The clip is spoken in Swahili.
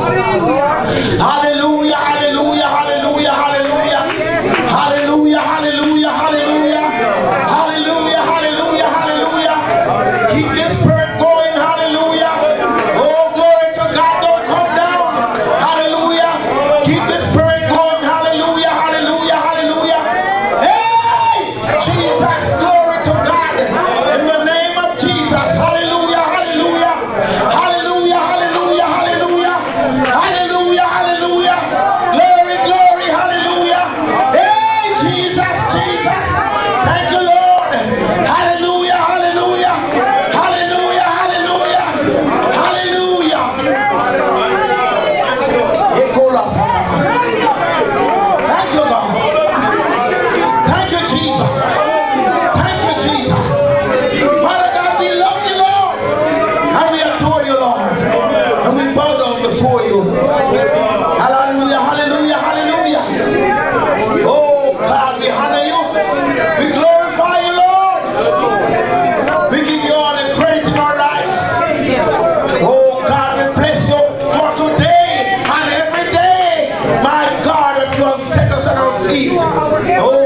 Hallelujah, hallelujah, hallelujah, hallelujah. Hallelujah, hallelujah, hallelujah. Hallelujah, hallelujah, hallelujah. Keep this spirit going, hallelujah. Oh, glory to God, don't come down. Hallelujah. Keep this spirit going, hallelujah, hallelujah, hallelujah. Hey, Jesus, glory to God. In the name of Jesus, hallelujah, hallelujah. Hallelujah, hallelujah, hallelujah. Hallelujah, hallelujah. Glory, glory, hallelujah. Hey, Jesus, Jesus. Thank you, Lord. Hallelujah, hallelujah. Hallelujah, hallelujah. Hallelujah. Thank you, God. Thank you, Jesus. Thank you, Jesus. Father God, we love you, Lord. And we adore you, Lord. And we bow down before you. Hallelujah, hallelujah, hallelujah. Oh, God, we honor you. We glorify you, Lord. We give you all the praise in our lives. Oh, God, we bless you for today and every day. My God, that you have set us on our feet. Oh,